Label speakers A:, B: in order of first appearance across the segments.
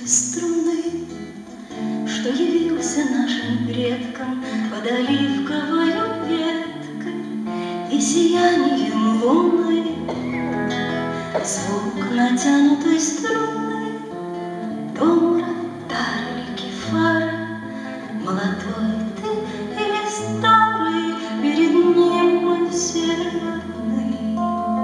A: той струны, что явился нашим предкам под оливковою веткой и сиянием луны. Звук натянутой струны, домра, тарлики, фара, молодой ты или старый, перед ним мы все равны.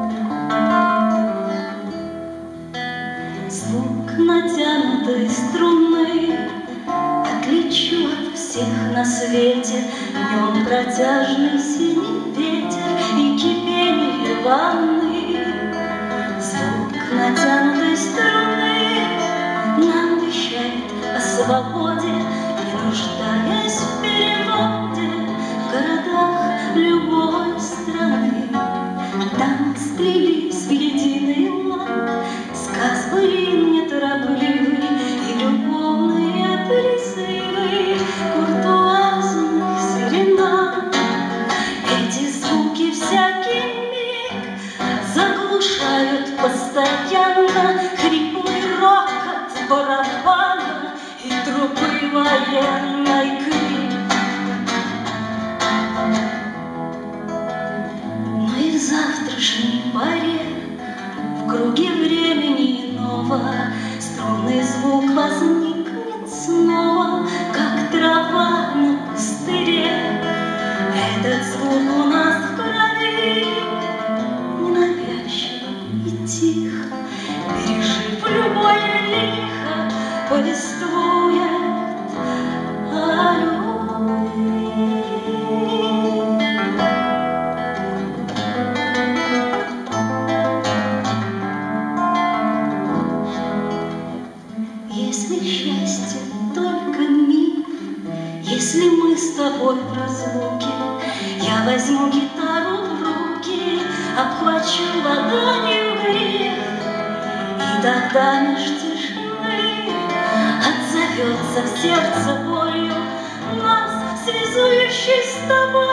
A: Звук натянутой струны отличу от всех на свете, в нем протяжный синий ветер и кипение ванны. Звук натянутой струны нам вещает о свободе, не нуждаясь в переводе в городах любой страны. Там сплелись в единый лад сказ былин неторопливый и любовные призывы куртуазных серенад. Эти звуки всякий миг заглушают постоянно хриплый рокот барабана и трубы военной крик. Но и в завтрашней поре в круге времени иного струнный звук возникнет снова, как трава на пустыре. Этот звук у нас в крови, ненавязчив и тихо, пережив любое лихо, повествует о любви. Если счастье только миг, если мы с тобой в разлуке, я возьму гитару в руки, обхвачу ладонью грех, и тогда меж тишины отзовется в сердце болью нас, связующей с тобой.